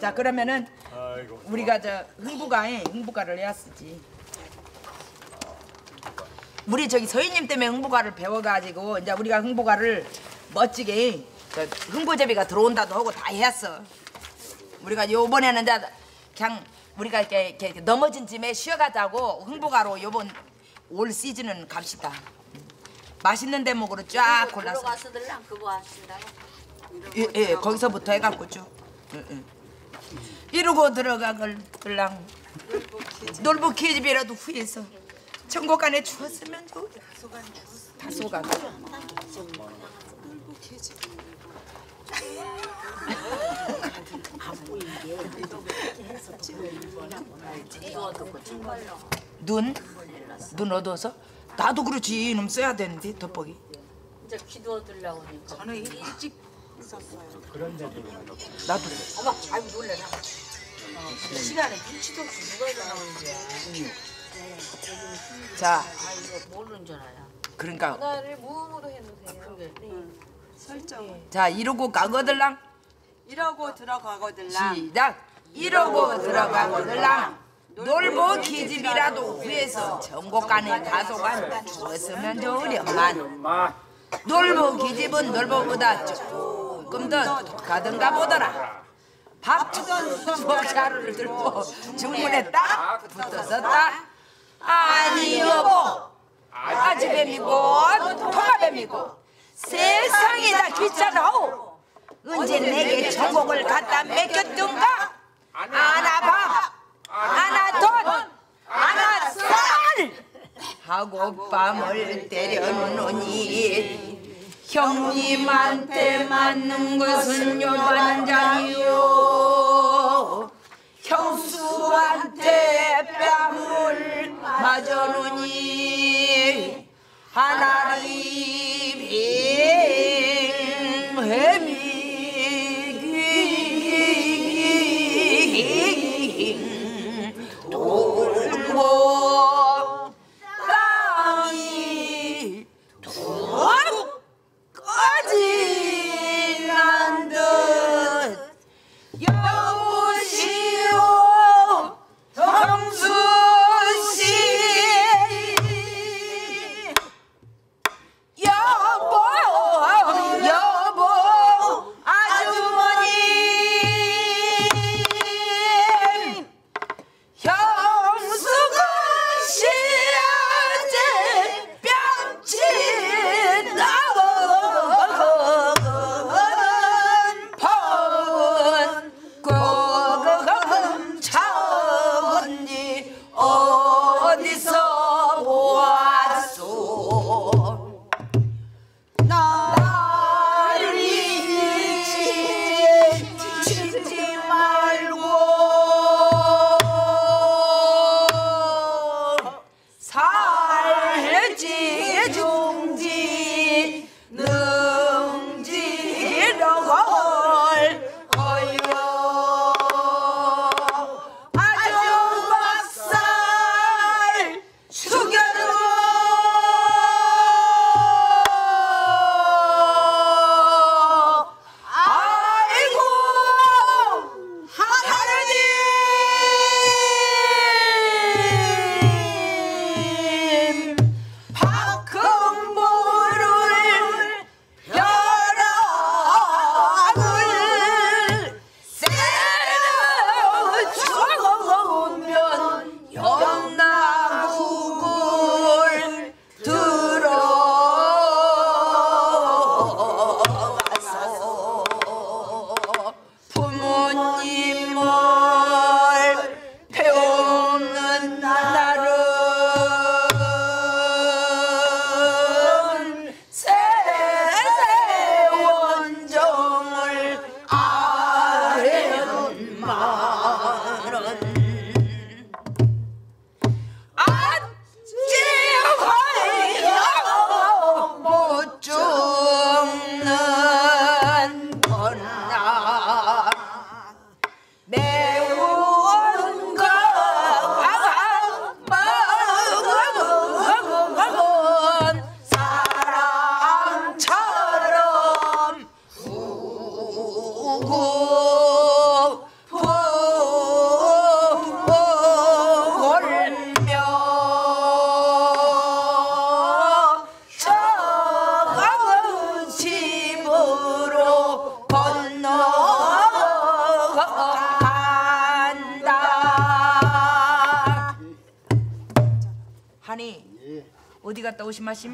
자 그러면은 우리가 저 흥부가를 해야 쓰지. 우리 저기 서희님 때문에 흥부가를 배워가지고 이제 우리가 흥부가를 멋지게 흥부제비가 들어온다도 하고 다 했어. 우리가 요번에는 이제 그냥 우리가 이렇게 넘어진 짐에 쉬어가자고 흥부가로 요번 올 시즌은 갑시다. 맛있는 대목으로 쫙 골라서. 들어가서들랑 그거 하신다고? 예, 거기서부터 해갖고 쭉. 이러고 들어가걸랑 놀부 계집이라도 후에서 청곡간에 주었으면 좋을. 다소간. 놀부 계집. 안 보이게 해서 눈 얻어서 나도 그렇지 이놈 써야 되는데 돋보기. 이제 기도 얻으려고 하니까. 저는 일찍 있었어요. 나도. 어머, 아이고 놀래라. 시간에 눈치도 없이 누가 일어나는 거야. 자, 이거 모르는 줄 알아. 그러니까 전화를 무음으로 해놓으세요. 설정. 자 이러고 가거들랑 이러고 들어가거들랑. 시작. 이러고 들어가거들랑 놀보 기집이라도 후에서 전곡간에 가소간 주었으면 좋으련만 놀보 기집은 놀보보다 조금 더 가든가 보더라. 밥 주던 수박자루를 들고 중문에 딱 붙었었다. 아니 여보 아지뱀이고 통아뱀이고 세상이 다 귀찮아오. 언제 내게 전곡을 갖다 맡겼던가. 아나 밥 아나 돈 아나 쌀 하고 뺨을 때려놓으니 형님한테 맞는 것은 요반장이요 형수한테 뺨을 맞아놓으니 하나리 빙 돌고 땅이 두둑까지 난 듯 여보시오 정수씨 여보 아주머니 형 어디 갔다 오시마심?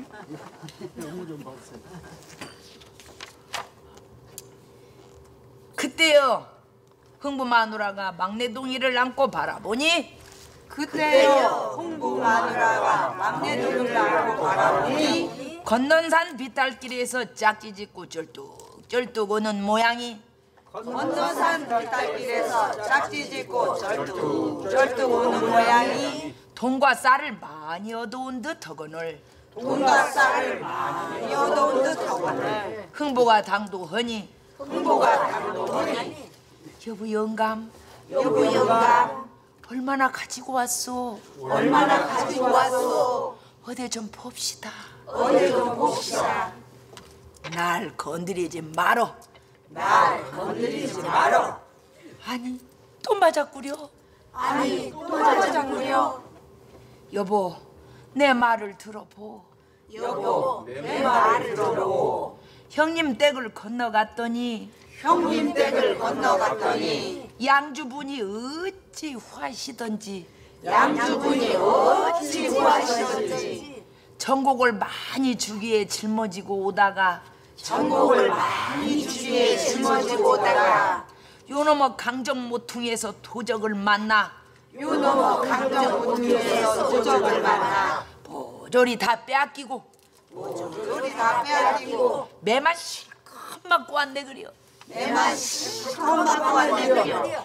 그때요 흥부 마누라가 막내 동이를 안고 바라보니 그때요 홍부 마누라가 막내 동이를 안고 바라보니 건넌산 비탈길에서 짝지 짓고 쩔뚝 오는 모양이 건너산 비탈길에서 짝지 짓고 절뚝 오는 모양이 돈과 쌀을 많이 얻어온 듯 하거늘 돈과 쌀을 많이 얻어온 듯하거늘 흥보가 당도하니 흥보가 당도하니 여보 영감 여보 영감 얼마나 가지고 왔소? 얼마나 가지고 왔소? 어디 좀 봅시다. 어디 좀 봅시다. 날 건드리지 말어. 날 건드리지 말어. 아니 또 맞았구려. 아니 또 맞았구려. 여보 내 말을 들어보. 여보 내 말을 들어보. 형님 댁을 건너갔더니 형님 댁을 건너갔더니 양주분이 어찌 화시던지 양주분이 어찌 구하시던지 전곡을 많이 주기에 짊어지고 오다가 전곡을 많이 주위에 짊어지고 오다가 요놈의 강정 모퉁이에서 도적을 만나 요 넘어 강정모퉁이에서 도적을 만나 보조리 다 빼앗기고 요리 다 빼앗기고 매만 실컷 맞고 왔네 그려. 내만 실컷 맞고 왔네요.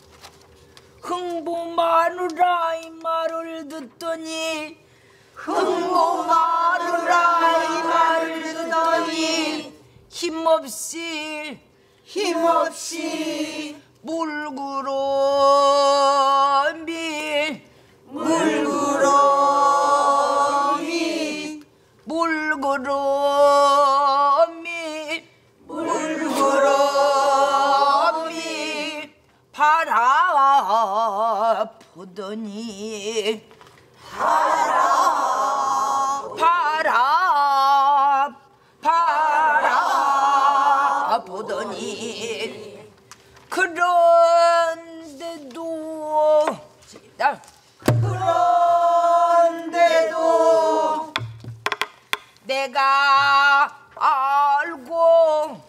흥부 마누라 이 말을 듣더니 흥부 마누라 이 말을 듣더니 힘없이 힘없이 물구름이 물구름이 바라보더니 바라보더니 그런데도 내가 알고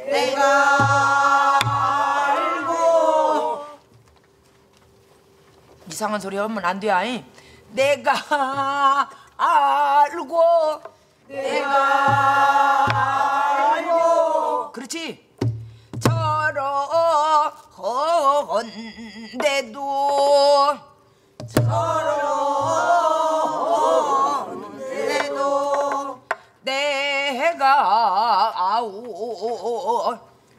이상한 소리 하면 안 돼. 아이. 내가 알고 그렇지. 저런데도 내가 아오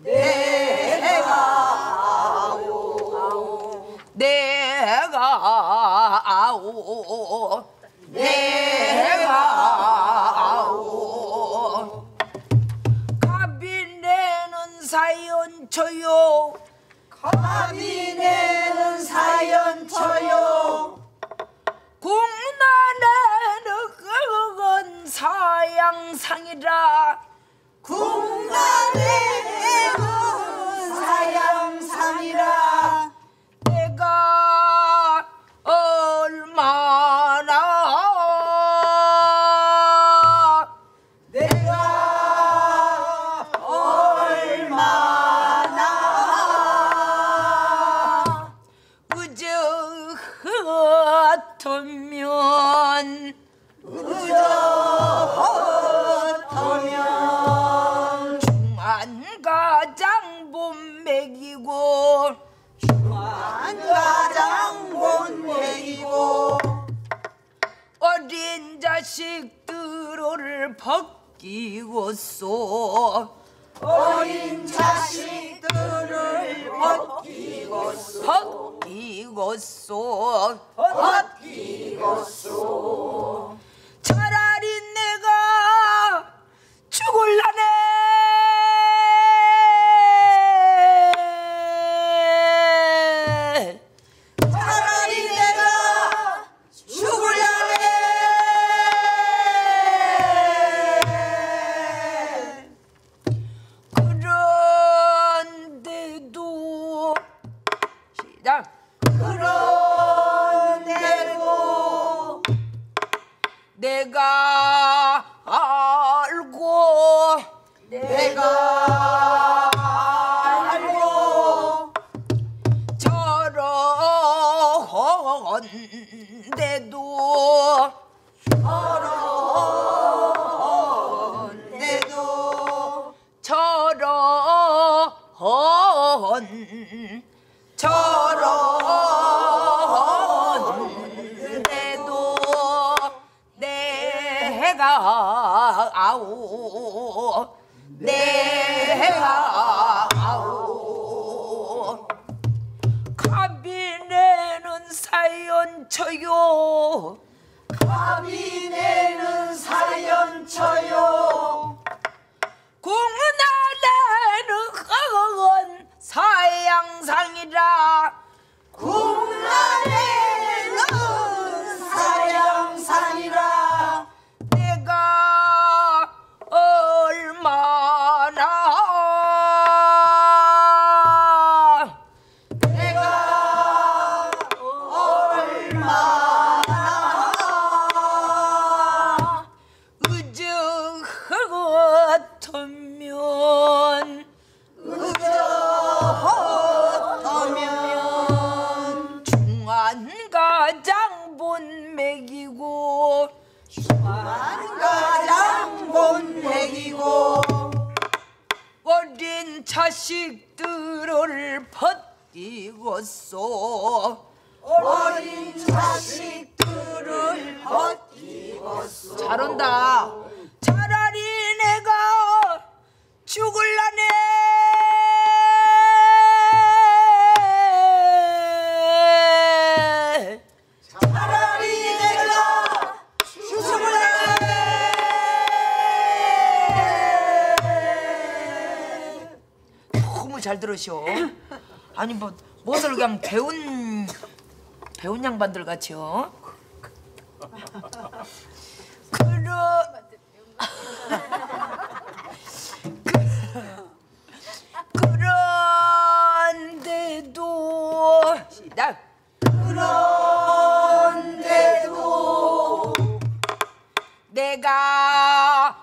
갑이 내는 사연 쳐요. 갑이 내는 사연 쳐요. 국난에는 그건 사양상이라 국난에는 사양상이라 내가 얼마나 의저 같으면 중한가장 본 먹이고 가장 못 먹이고 어린 자식들을 벗기고소 어린 자식들을 벗기고소 차라리 내가 죽을라네. 차라리 내가 죽으려네. 그런데도 시작. 그런데도 내가 알고 저런데도 저런데도 내가 아우 가비내는 사연 쳐요 가비내는 사연 쳐요 국나라는 사양상이라 국나라는 사양상이라 내가 얼마나 의젓하면 중한가장 본맥이고 가장 본맥이고 어린 자식들을 벗기고소 어린 자식들을 벗기고소 잘한다 차라리 내가 죽을라네 차라리 내가 죽을래 너무 잘 들으셔 아니 뭐 무엇을 그냥 배운 양반들 같이요 그런데도 시작 그런데도 내가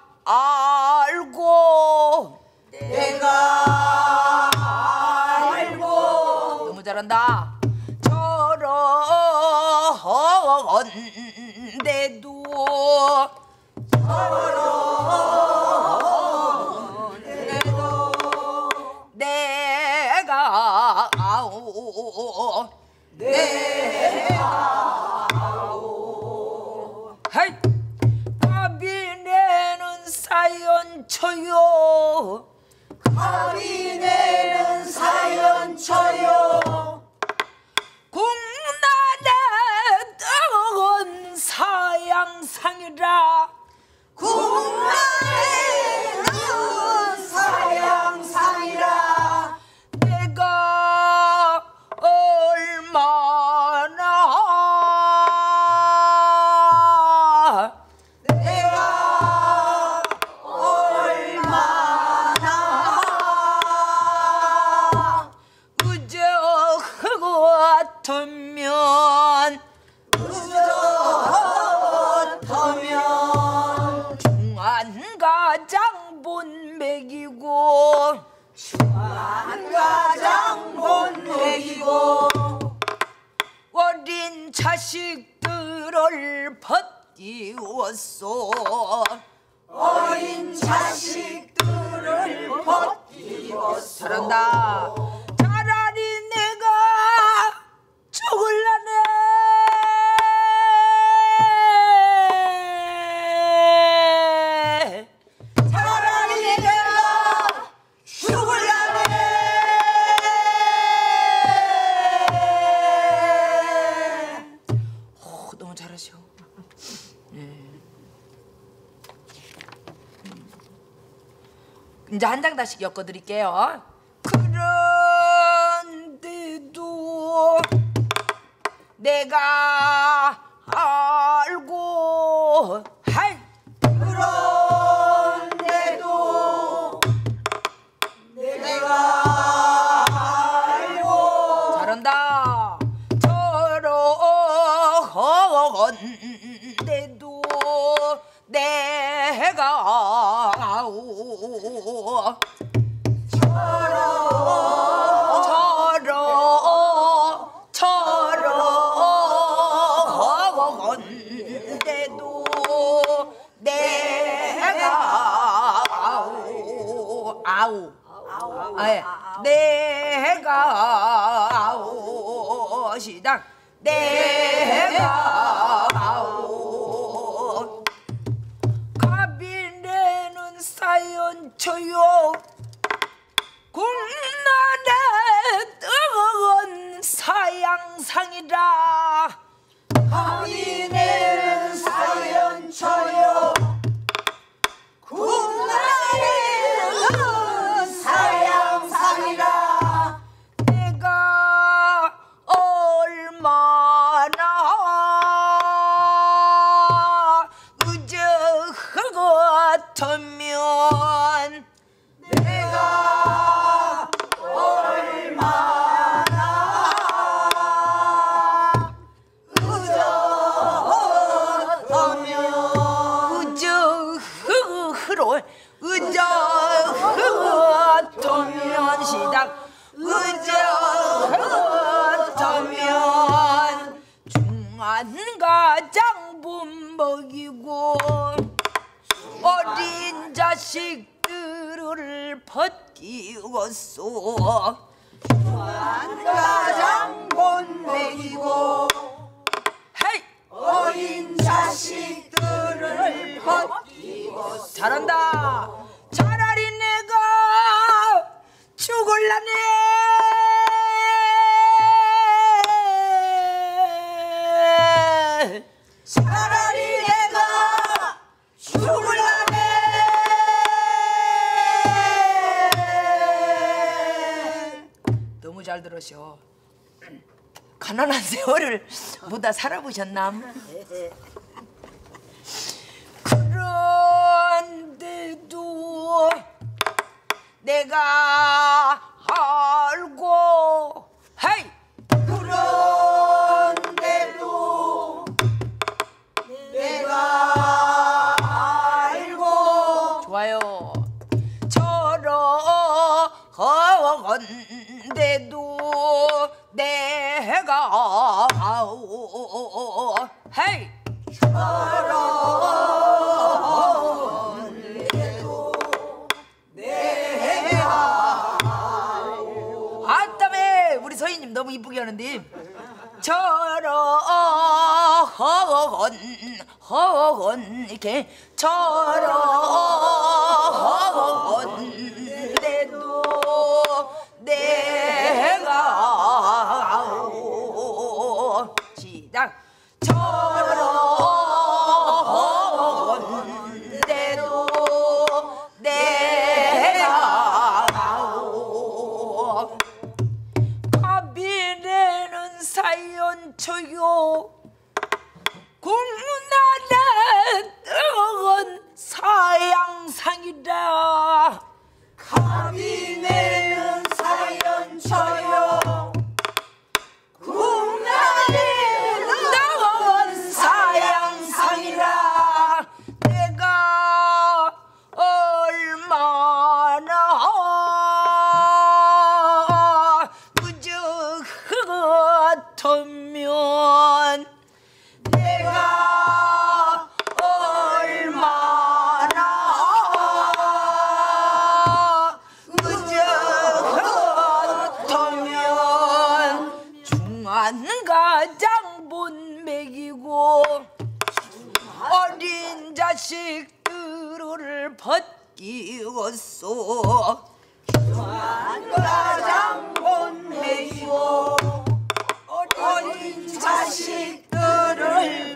알고 너무 잘한다 저런데도 내가 하이 가비내는 사연 쳐요 가비내는 사연 쳐요 국나라는 사양상이라 국나라는 사양상이라 내가 얼마나 의젓하고 같으면 어떠면 중한가장 본맥이고 가장 본맥이고 어린 자식들을 벗기웠소 어린 자식들을 벗기고서 잘한다 차라리 내가 죽을라네 차라리 내가 죽을라네 너무 잘하셔 이제 한 장 다시 엮어드릴게요 그런데도 내가 알고 할 그런데도 내가 알고 잘한다 저런데도 아우. 예. 내가 아우 시작. 내가 아우 가비내는 사연 쳐요. 국난에 뜨거운 사양상이라. 가비내는 사연 쳐요. 국난에 사양상이라. 내가 얼마나 의젓 같으면 내가 얼마나 의젓으로 의젓 같으면 시작. 의젓 같으면 중한가장 먹이고 어린 자식들을 벗기웠소. 가장 못 먹이고 헤이 어린 자식들을 벗기고 잘한다. 차라리 내가 죽을라네. 차라리 내가 죽을라네. 너무 잘 들으셔. 가난한 세월을 보다 살아보셨남? 그런데도 내가 알고 헤이 그런데도 내가 알고 좋아요. 저런데도 내가 아우 헤이 아따매 우리 서희님 너무 이쁘게 하는데 저런 이렇게 저런데도 내가 아우 시작. 저런데도 내가 아우 가비내는 사연 쳐요. 국난에 뜨거운 사양상이라. 가비내는 사연 쳐요. 국난에 뜨거운 사양상이라. 내가 얼마나 의젓 같으면 내가 얼마나 의젓 같으면 중한가장 못 먹이고 어린 자식들을 벗기웠소. 가장 못 먹이고 어린 자식들을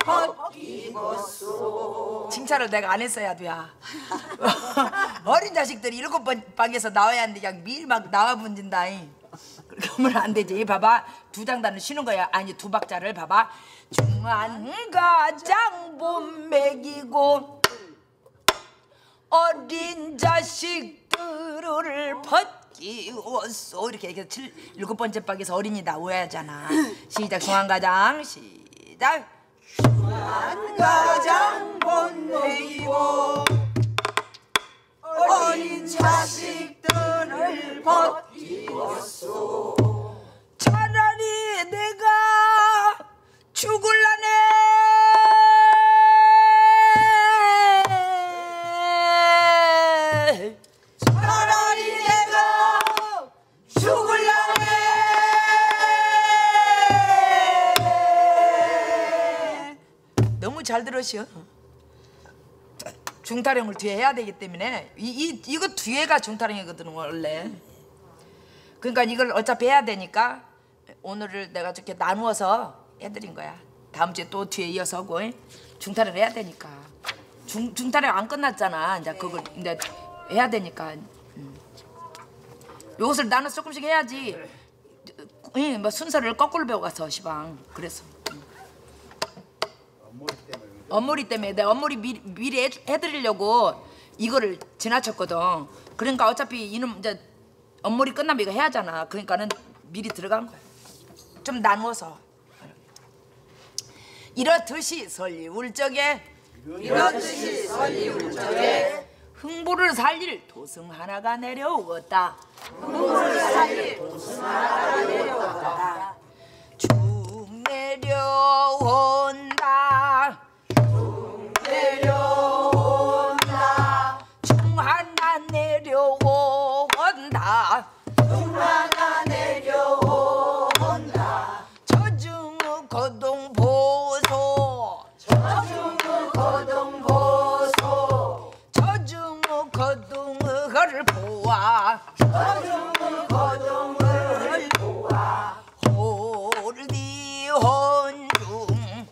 벗기고소. 칭찬을 내가 안 했어야 돼야. 어린 자식들이 7번 방에서 나와야 하는데 그냥 매일 막 나와 bun진다. 그렇게 하면 안 되지. 봐봐. 2장단을 쉬는 거야. 아니 2박자를 봐봐. 중한가장 못 먹이고 어린 자식들을 벗기웠소. 이렇게 해서 7번째 박에서 어린이 나와야잖아. 시작. 중한가장 시작. 가장 못 먹이고 어린 자식들을 벗기고소. 차라리 내가 죽을라네. 차라리 너무 잘 들으시오. 중타령을 뒤에 해야 되기 때문에 이거 뒤에가 중타령이거든 원래. 그러니까 이걸 어차피 해야 되니까 오늘을 내가 저렇게 나누어서 해드린 거야. 다음 주에 또 뒤에 이어서 하고 중타령 해야 되니까. 중타령 안 끝났잖아. 이제 그걸 이제 해야 되니까. 요것을 나눠서 조금씩 해야지. 뭐 순서를 거꾸로 배워가서 시방 그래서. 엄머리 때문에 내가 엄머리 미리 해드리려고 이거를 지나쳤거든. 그러니까 어차피 이놈 이제 엄머리 끝나면 이거 해야 하잖아. 그러니까는 미리 들어간 거야. 좀 나누어서. 이렇듯이 설리울적에 흥부를 살릴 도승 하나가 내려오었다. 쭉 내려온다. 중 하나 내려온다. 저중 거동 보소. 저중 거동을 보아. 홀리 혼중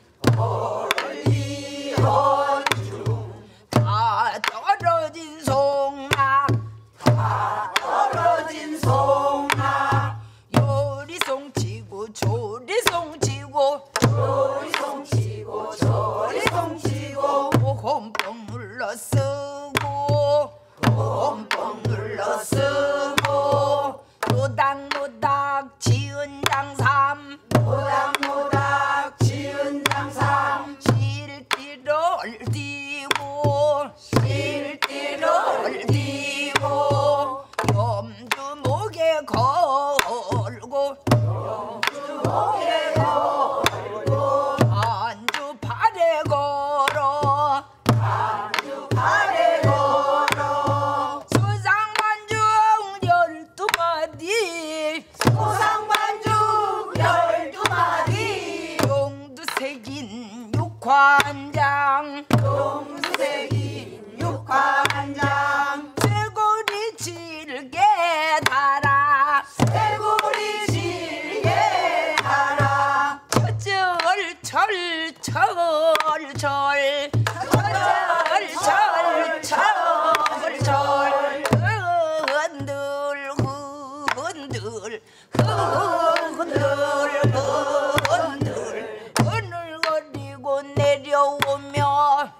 다 떨어진 송락 요리송 치고 조리송 치고 홈뽕 눌러 쓰고 노닥노닥 지은 장삼 실띠를 띄고 염주 목에 걸고 안주 팔에 걸어 수상반중 12마디 용두색인 육환장 쇠고리 질게 달아 흔들거리고 내려오며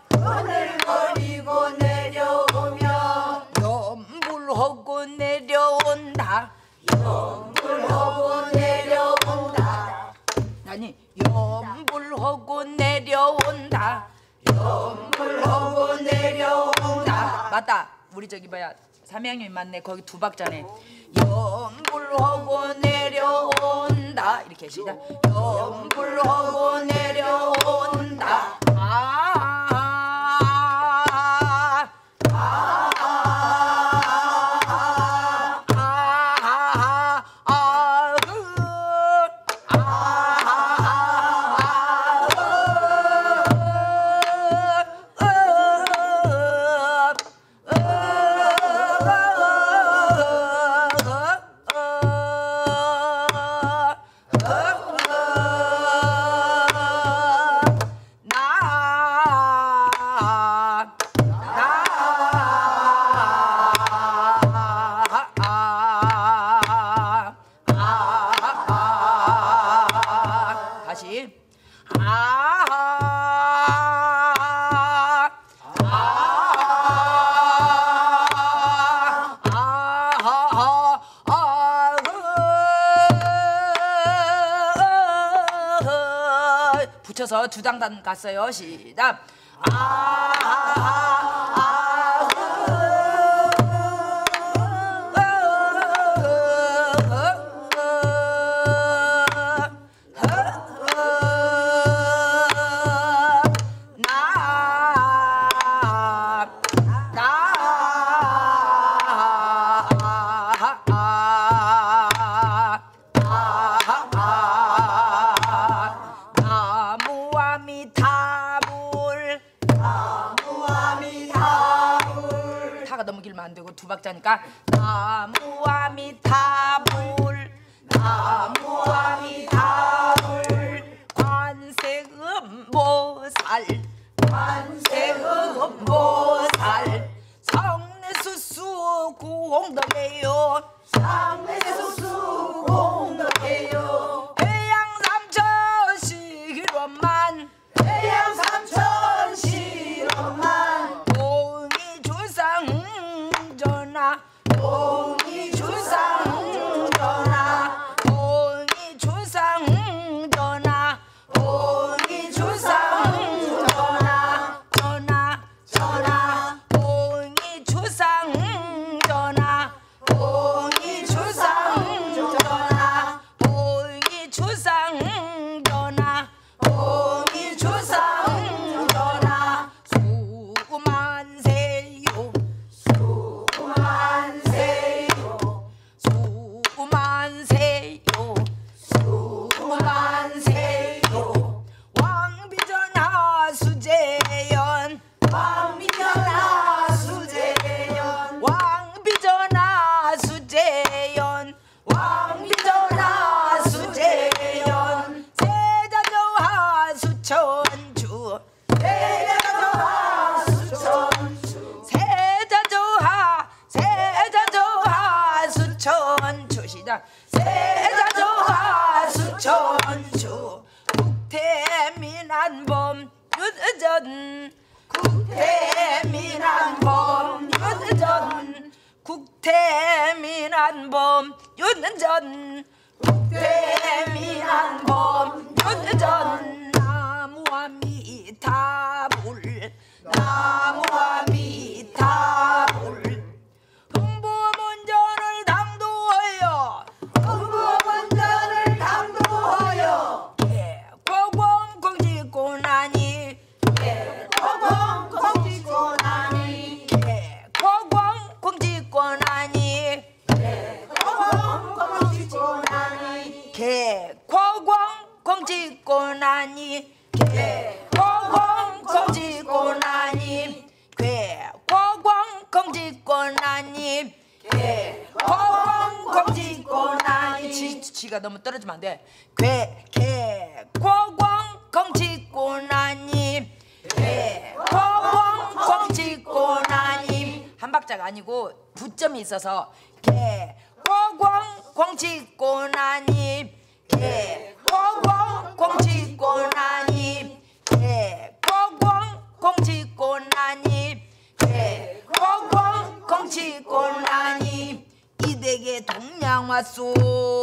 염불하고 내려온다. 아니 염불하고 내려온다. 맞다. 우리 저기 뭐야 삼양님 맞네. 거기 두 박자네. 염불하고 내려온다. 이렇게 시작. 염불하고 내려온다. 다시 붙여서 두 장단 갔어요. 시작. 나무와 미타부 나무아미타불 타가 너무 길면 안 되고 두 박자니까 나무아미타불 나무아미타불 관세음보살 관세음보살 성례수수 구홍덕이요 상례수수 공덕해요 해양삼천시기로만 태양 삼천 실험만 동이주상전하 동이주상전하 동이주상전하 동이주상전하 전하 전하 동이주상전하 동이주상전하 동이주상전하 동이주상전하 수만세요 수만세요 수만세요 수만세요 왕비전하 수재연 왕비전하 수재연 왕비전하 수재연 왕비전하 수재연 세자조하 수천주 대자조하 수천주 세자조하 수천주 시작 세자조하 수천주 국태민한범 유전 국태민한범 유전 국태민한범 유전 국태민한범 유전 나무아미타불 나무아미타불 흥부문전을 당도하여 흥부문전을 당도하여 고공공지고나니 거공공지고나니 고공공지고나니 거공공지고나니 고공공지고나니 고공공지고나니 고공공지고나니 고공공지고나니 지가 너무 떨어지면 안 돼. 고공공지고나니 고공공지고나니 한 박자가 아니고 부점이 있어서 고공공지고나니 고공공지고나니 고공공지고나니 고공공지고나니 이댁에 동양 왔소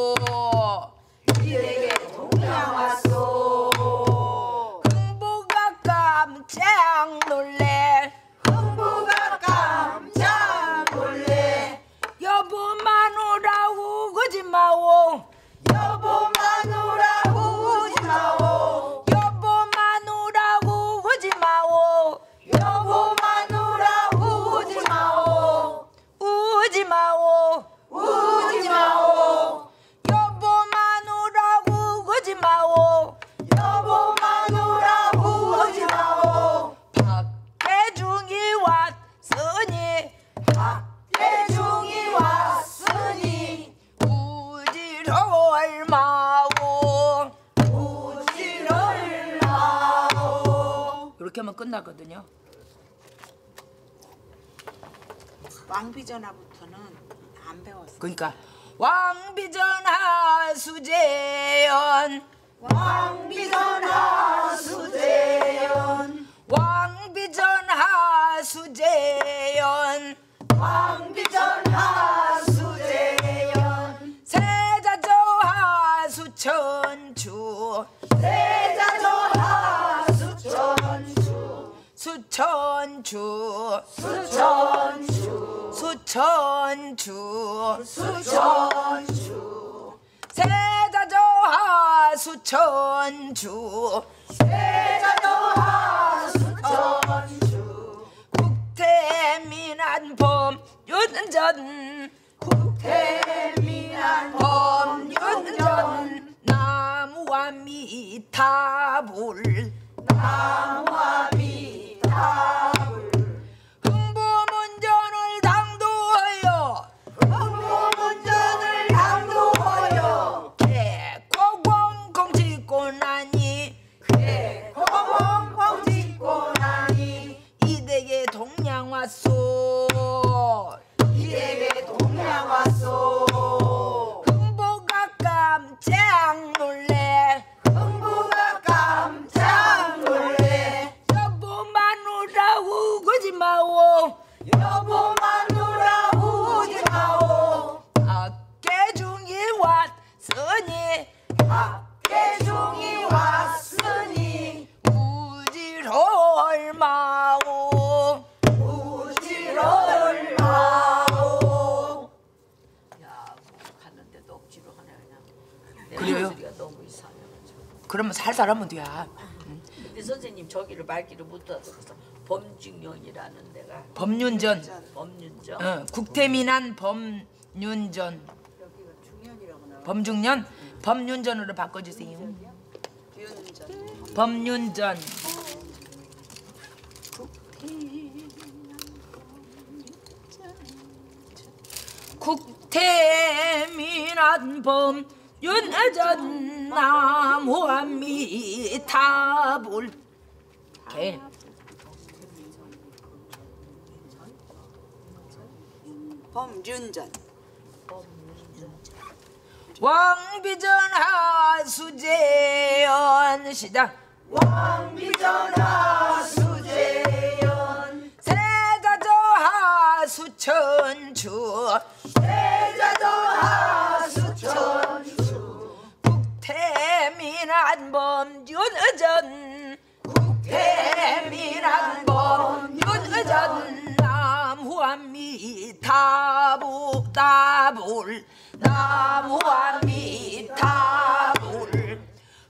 이에게 동양 왔소 흥부가 깜짝 놀래 흥부가 깜짝 놀래 여보 마누라고 그지 마오 여보 마누라고 우지 마오 여보 마누라고 그지 마오 여보 마누라고 우지 마오 우지 마오 우지 마오 여보 마누라고 그지 마오 여보 마누라고 우지 마오 박대중이 왔으니 박대중이 왔으니 우지를 마오 우지를 마오 이렇게 하면 끝나거든요. 왕비전화부터는 안 배웠어. 그러니까 왕비전하 수재연 왕비전하 수재연 왕비전하 수재연 왕비전하 수재연 세자조하 수천주 세자조하 수천주 수천주 수천주 수천주 수천주 세자조하 수천주 세자조하 수천주 국태민한범 윤전 국태민한범 윤전 나무아미타불 나무아미타불 그러면 살살 하면 돼. 근데 선생님 저기를 말귀를 못 들어서 범중년이라는 데가 법륜전. 범륜죠. 국태민한 법륜전. 범중년 법륜전으로 바꿔주세요. 법륜전. 국태민한 법륜전 나무아미타불. 오케이. 범륜전 왕비전하 수재연 시작. 왕비전하 수재연 세자저하 수천추 세자저하 수천수 국태민한 범윤의전 국태민한 범윤의전 나무아미타불 나무아미타불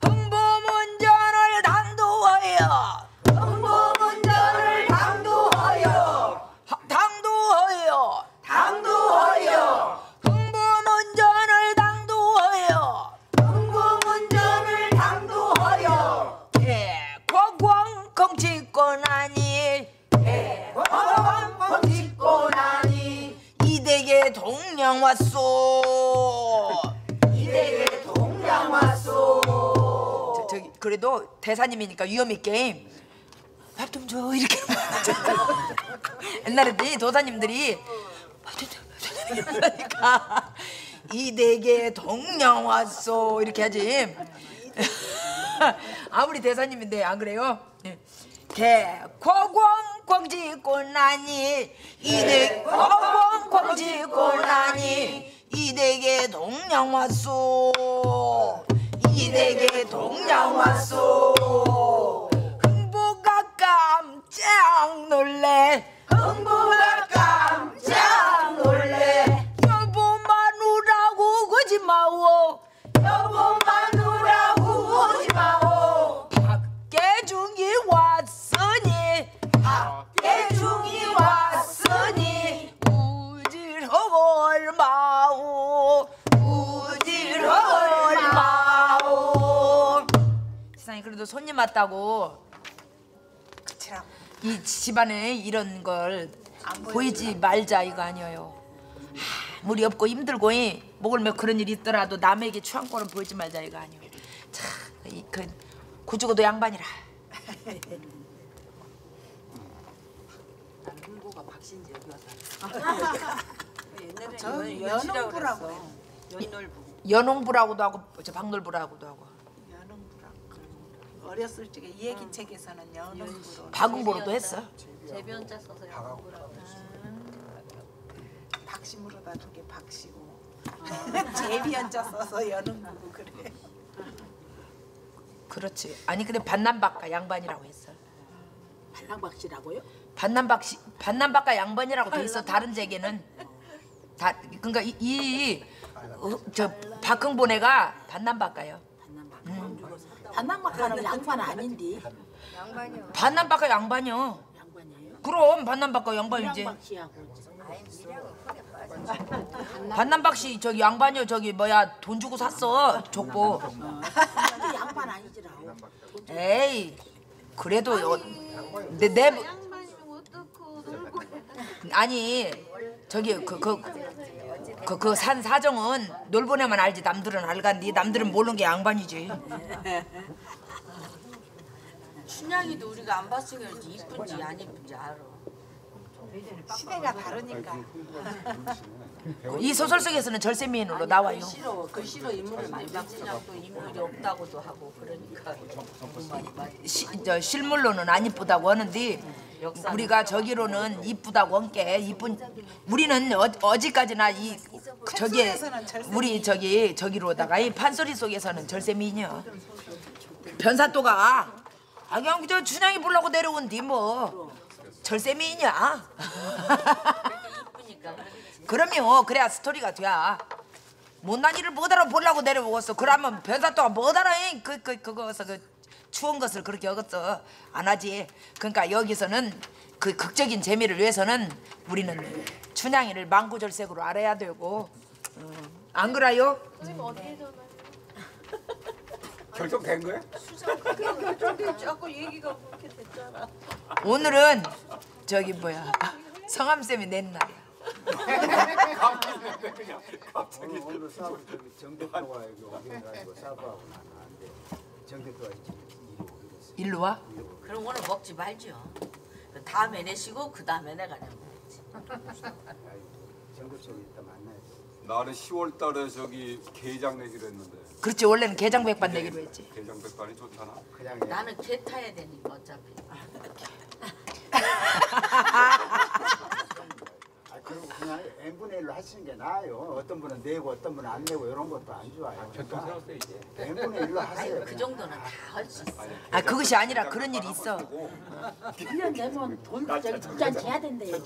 흥보문전을 당도하여 흥보문전을 당도하여 당도하여 당도하여 흥보문전을 당도하여 흥보문전을 당도하여 대과광공치권하니 대과광공치권하니 이댁에 동량 왔소. 이댁에 동량 왔소. 저기 그래도 대사님이니까 위험 있게 밥 좀 줘 이렇게. 옛날에 도사님들이 밥 좀 줘 이러니까 이댁에 동량 왔소 이렇게 하지. 아무리 대사님인데 안 그래요? 대과광광지권하니 이댁 과광광지권하니 이댁에 동량 왔소. 이댁에 동량 왔소. 흥보가 깜짝 놀래. 흥보가 깜짝 놀래. 여보 마누라고 그지 마오. 여보 마누라고 오지 마오. 박계중이 왔으니 박계중이 왔으니 우질허걸 마오. 우질허걸 마오. 세상에 그래도 손님 왔다고 이 집안에 이런 걸 보이지 말자 이거 아니에요. 물이 없고 힘들고 목을 매 그런 일이 있더라도 남에게 추한 꼴은 보이지 말자 이거 아니에요. 참그 고죽어도 양반이라. 흥보가 박신지 여기 와서 옛날에 저는 연홍부라고 해요. 연놀부 연홍부라고도 하고 저 박놀부라고도 하고 연홍부라고 어렸을 적에 이 얘기 책에서는 연홍부로 박응보로도 했어. 제비연자 써서 영어라고. 박심으로다 두 개 박씨고 제비연자 써서 연홍부고 그래. 그렇지. 아니 근데 반남박가 양반이라고 했어. 반랑박씨라고요? 반남박가 양반이라고 돼 있어. 다른 제게는 다 그러니까 저 박흥보네가 반남박가요. 반랑박가는 양반 아닌데 반남박가 양반이요. 양반이에요? 그럼 반남박가 양반이지. 박씨하고 반남박씨 저기 양반이요. 저기 뭐야 돈 주고 샀어 족보. 양반 아니지라. 에이 그래도 내 양반이면 어떻고 놀고. 아니 저기 그 산 사정은 놀보네만 알지 남들은 알간디. 남들은 모르는 게 양반이지. 춘향이도 우리가 안 봤으니까 이쁜지 안 이쁜지 알아. 시대가 다르니까. 이 소설 속에서는 절세미인으로 나와요. 글씨로 인물을 많이 바꾸냐 또 인물이 없다고도 하고 그러니까 저 실물로는 안 이쁘다고 하는데 우리가 저기로는 이쁘다고 한게 이쁜. 우리는 어지까지나 이 저기 우리 저기로다가 이 판소리 속에서는 절세미인이야. 변사또가 그냥 저 춘향이 보려고 내려온디 뭐 절세미인이야. 이쁘니까 그럼요. 그래야 스토리가 돼. 못난 일을 못 알아보려고 내려오겠어. 그러면 변사또가 못 알아. 그거서 추운 것을 그렇게 어겼어. 안 하지. 그러니까 여기서는 그 극적인 재미를 위해서는 우리는 춘향이를 망구절색으로 알아야 되고 안 그래요? 선생님 어디에 전화요? 결정된 거야? 결정됐지. 아까 얘기가 그렇게 됐잖아. 오늘은 저기 뭐야 성함쌤이 낸 날이야. 오늘 싸우고 저기 정대표가 여기 오긴 가지고 싸우고 나는 안 돼. 정대표가 이리 오기로 일로 와? 그럼 오늘 먹지 말죠. 그 다음에 내시고 그 다음에 내가 먹지. 정대표 이따 만나야지. 나는 10월 달에 저기 게장 내기로 했는데 그렇지 원래는 게장백반 내기로 했지. 게장 백반이 좋잖아. 그냥 나는 개 타야 되니까 어차피. 그리고 그냥 n분의 1로 하시는 게 나아요. 어떤 분은 내고 어떤 분은 안 내고 이런 것도 안 좋아요. 교통 세웠어 이제. n분의 1로 하세요. 아니 그 정도는 다 할 수 있어. 아 그것이 아니라 그런 일이 있어. 1년 되면 저기 돌잔치 해야 된대요.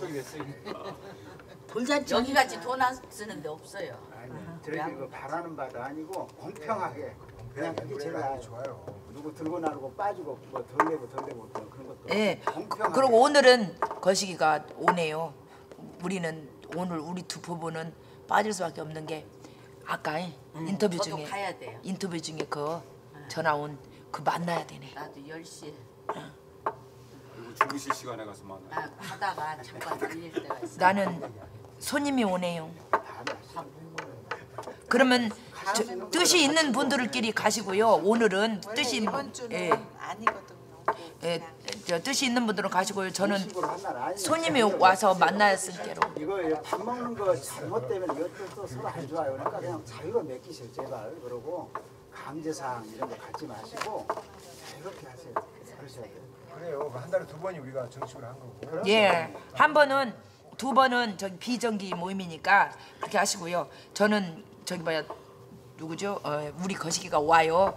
돌잔치 여기 같이 돈 안 쓰는데 없어요. 아니, 저희들이 그 바라는 바도 아니고 공평하게 그냥 그게 제일 나아요. 좋아요. 누구 들고 나르고 빠지고 뭐 덜 내고 그런 것도 예. 공평하게. 그리고 오늘은 거시기가 오네요. 우리는 오늘 우리 두 부부는 빠질 수밖에 없는 게 아까 인터뷰 저도 중에 가야 돼요. 인터뷰 중에 그 전화 온 그 만나야 되네. 나도 10시에 그리고 주무실 시간에 가서 만나. 하다가 잠깐 들릴 때가 있어. 나는 손님이 오네요. 다 그러면 뜻이 있는 분들끼리 가시고요. 오늘은 원래 뜻이 이번 주는 예, 아니거든요. 예, 저 뜻이 있는 분들은 가시고요. 저는 식으로 한 날 아니면 손님이 와서 만나였을 때로. 이거 밥 먹는 거 잘못되면 이것도 서로 안 좋아요. 그러니까 그냥 자유로 맡기세요 제발. 그러고 강제사항 이런 거 갖지 마시고 자유롭게 하세요. 그러셔야 돼요. 그래요. 한 달에 2번이 우리가 정식으로 한 거고. 예, 한 번은 두 번은 저기 비정기 모임이니까 그렇게 하시고요. 저는 저기 뭐야 누구죠? 우리 거시기가 와요.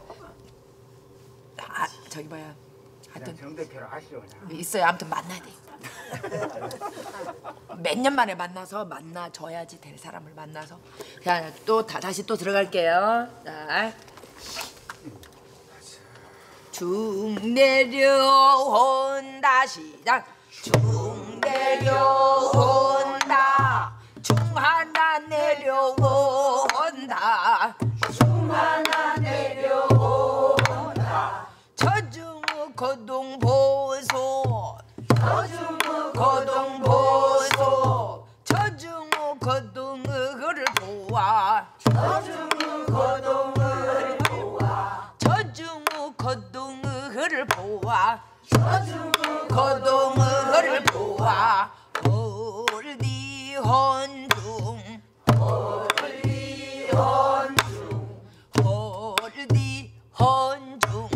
아 저기 뭐야 하여튼 그냥 정대표로 하시오 그냥. 있어요. 아무튼 만나야 돼. 몇 년 만에 만나서 만나줘야지 될 사람을 만나서 그냥 또 다시 또 들어갈게요. 자. 중 내려온다 시작. 중 내려온다. 중 하나 내려온다. 중 하나 내려온다. 저중 거동 보소. 저중 거동 보소. 저중 거동을 보아. 저중 거동을 보아. 저중 거동을 보아. 저중 거동을 보아. 홀디 헌중. 홀디 헌중. 홀디 헌중.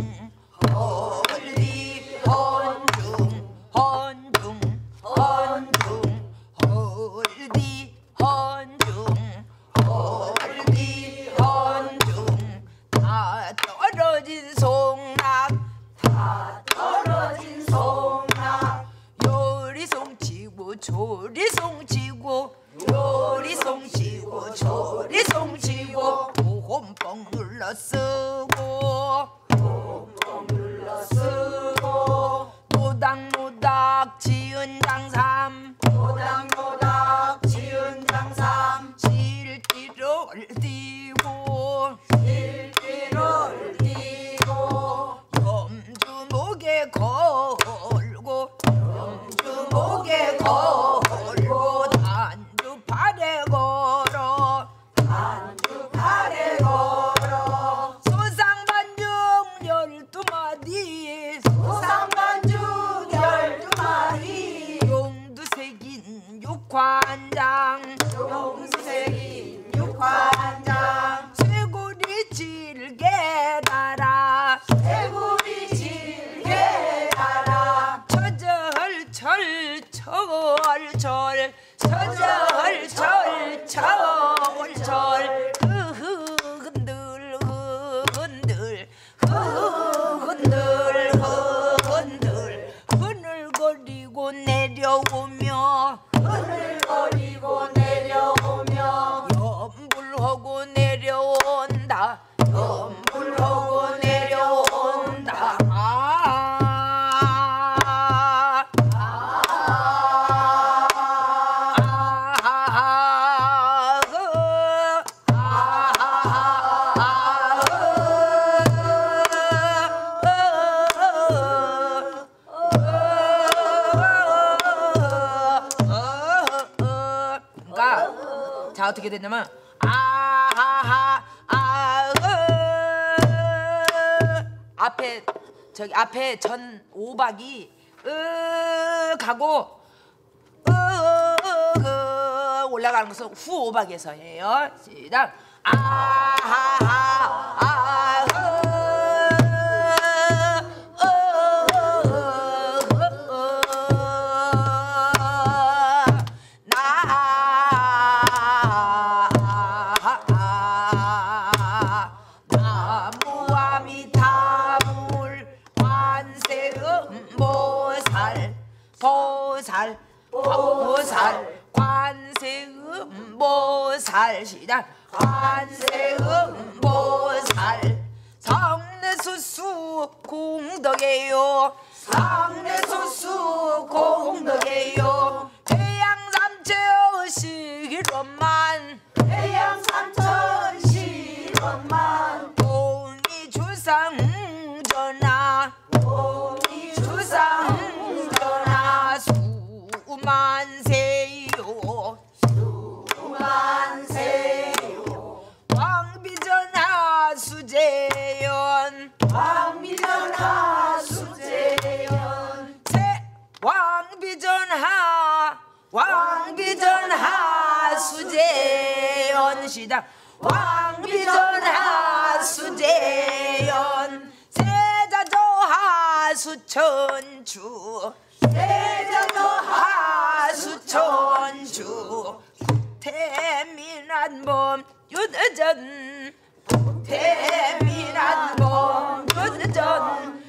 홀디 헌중. 헌중. 헌중. 홀디 헌중. 홀디 헌중. 다 떨어진 송락. 다 떨어진 송락. 요리송치고 조리송치고 요리송치고 조리송치고 보홈뻥 눌러쓰고 보홈뻥 눌러쓰고 노닥노닥 지은 장삼 노닥노닥 지은 장삼 실기를 띠고 실기를 띠고 염주목에 걸고 염주목에 걸고 단주팔에 걸어 단주팔에 걸어 소상반중 12마디 소상반중 12마디 용두색인 육환장 용두색인 육환장 쇠고리 질게 달아 쇠고리 질게 달아 철철철철 철철철철 흔들 흔들 흔들 흔들 흔들거리고 내려오며 흔들거리고 내려오며 염불하고 내려 그러니까 자 어떻게 됐냐면 아하하 앞에 저기 앞에 전 오박이 가고 올라가는 것은 후 오박에서 해요. 시작. 보살 관세음보살 시작. 관세음보살 상례수수 공덕이요. 상례수수 공덕이요. 태양삼천시기론만 태양삼천시기론만 공이주상전하 공이주상전하 수만세요 수만세요. 왕비전하 수재연 왕비전하 수재연 왕비전하 수재연 시작. 왕비전하 수재연 세자조하 수천주 세자조하 수천주 국태민한범 윤전 국태민한범 윤전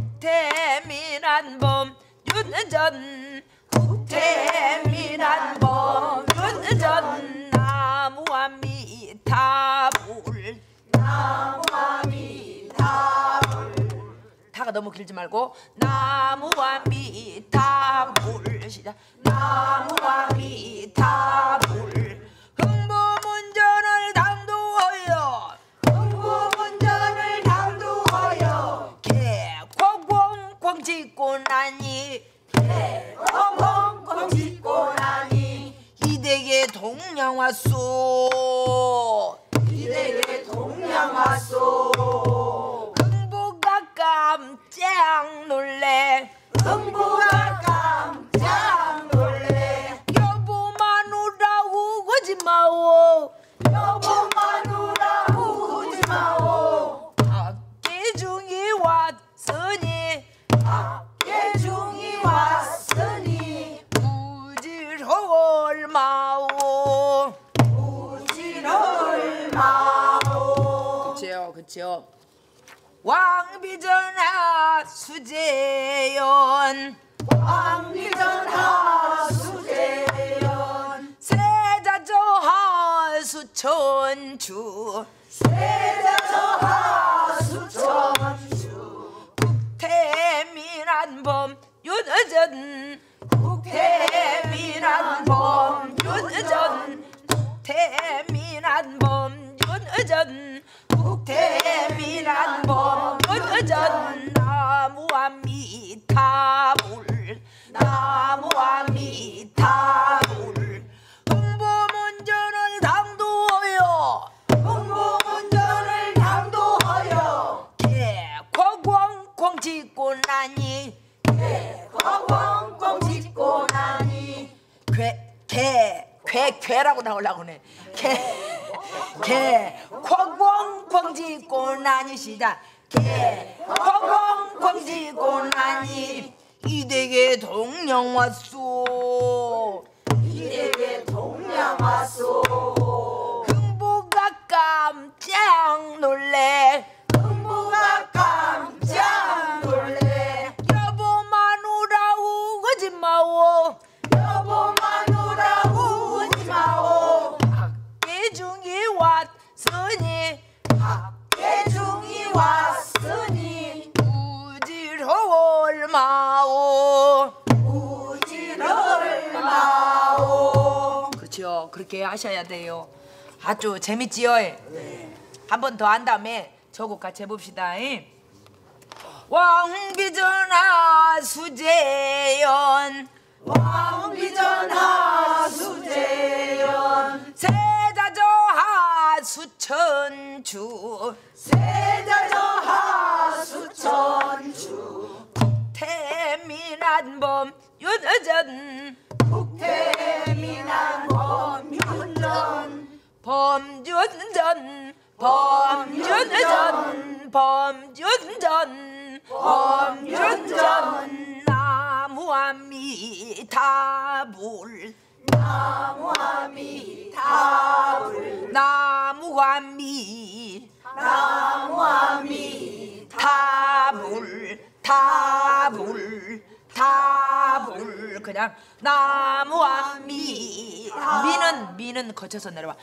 국태민한범 윤전 국태민한범 윤전 나무아미타불 나무아미타불 타가 너무 길지 말고 나무아미타불 시작. 나무아미타불 흥부문전을 당도하여 흥부문전을 당도하여 개콩콩콩 짓고 나니 개콩콩콩 짓고 나니 이댁에 동양 왔소 이댁에 동양 왔소. 흥부가 깜짝 놀래 흥부가 깜짝 놀래. 여보 마누라 우지 마오 여보 마누라 우지 마오. 학계중이 왔으니 학계중이 왔으니 우지러울 마오 우지러울 마오. 그치요 그치요. 왕비전하 수재연 왕비전하 수재연 세자조하 수천주 세자조하 수천주 국태민한범 윤전 국태민한범 윤전 국태민한범 윤전 국태민한범 윤전 나무아미타불 나무아미타불 흥부문전을 당도하여 흥부문전을 당도하여 개콩콩콩 짓고 나니 개콩콩콩 짓고 나니 괴라고 나오려고 하네. 콩콩콩 짓고 나니 시작. 콩콩콩 짓고 나니 이댁에 동양 왔소 이댁에 동양 왔소. 흥부가 깜짝 놀래 흥부가 깜짝 놀래. 여보 마누라 우지 마오 여보 마누라 우지 마오. 학계중이 왔으니 학계중이 왔으니 우지러울 마오 우지러울 마오. 그렇죠. 그렇게 하셔야 돼요. 아주 재밌지요. 네. 한 번 더 한 다음에 저곡 같이 해봅시다. 왕비전하 수재연 왕비전하 수재연 세자저하 수천주 세자저하 수천주 태민한범 윤전 태민한 범윤전 범윤전 범윤전 범윤전 범윤전 나무아미타불 나무아미타불 나무아미타불 타불 그냥 나무아미 미는 거쳐서 내려와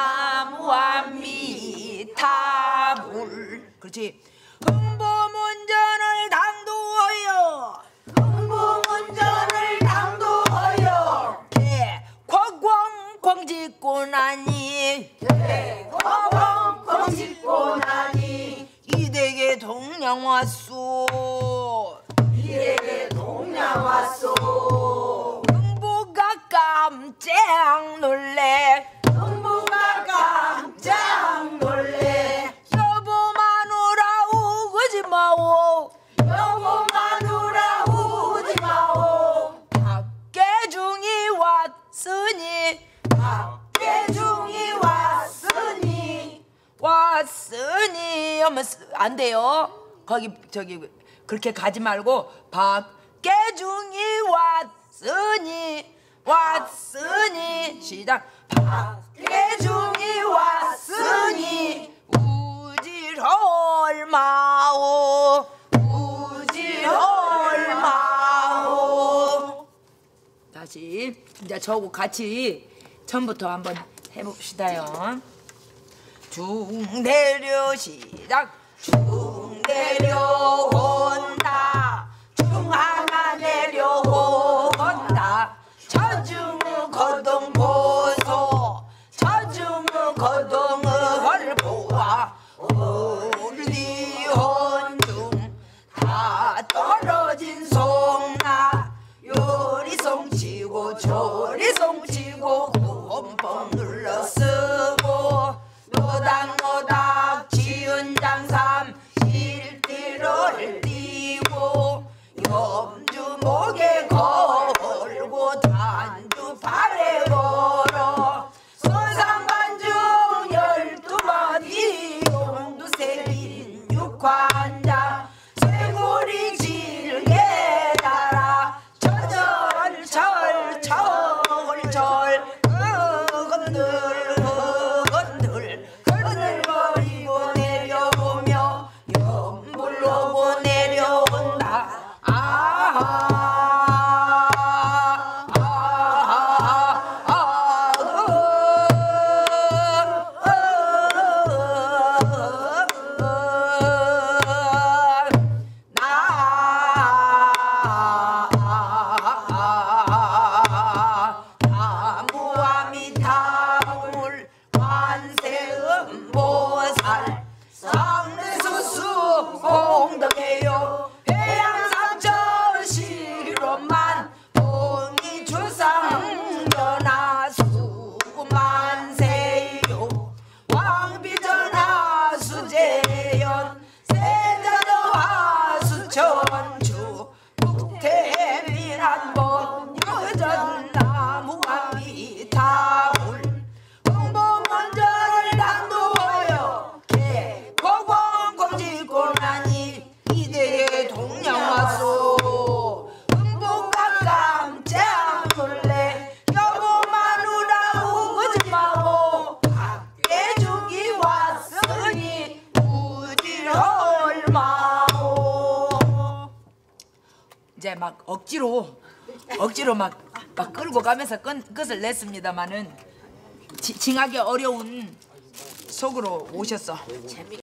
나무아미타불 그렇지. 흥보문전을 당도하여 흥보문전을 당도하여 쾅쾅쾅 짓고 나니 쾅쾅쾅 짓고 나니 이댁에 동양 왔소 이에게 동양 왔소 흥보가 깜짝 놀래 흥보가 깜짝 놀래 여보 마누라 우지 마오 여보 마누라 우지 마오 박계중이 왔으니 박계중이 왔으니 하면 안 돼요. 거기 저기 그렇게 가지 말고 박계중이 왔으니 시작. 박계중이 왔으니 우질헐마오 우질헐마오 다시 이제 저하고 같이 처음부터 한번 해봅시다요. 중내려 시작. 중내려온다 중하나 내려온다 저중의 거동보소 저중의 거동을 보아 올리온중 다 떨어진 송나 요리송치고 조리송치고 꼼뻑 눌러쓰고 노닥노닥 지은 장삼 실띠를 띄고 염주 목에 걸고 단주 발에 걸어 손상반중 12마디 용두새긴 육환장 쇠고리 질게 달아 철철철철철 건들건들건들거리고 내려오며 연불로고 내려온다. 나무아미타불 관세음보살 상내수수 공덕해요 해양삼천 시로만 봉이주상전하 수구만세요 왕비전하 수재연 세자도하 수천주 북태민한번 여전 나무아미타불 흥보문전을 당도하여 개공공공 짓고 나니 이대에 동양 왔소 흥보가 깜짝 놀래 여보 마누라 우지 마오 박계중이 왔으니 우질헐마오. 이제 막 억지로 막 끌고 가면서 끝을 냈습니다마는 징하기 어려운 속으로 오셨어.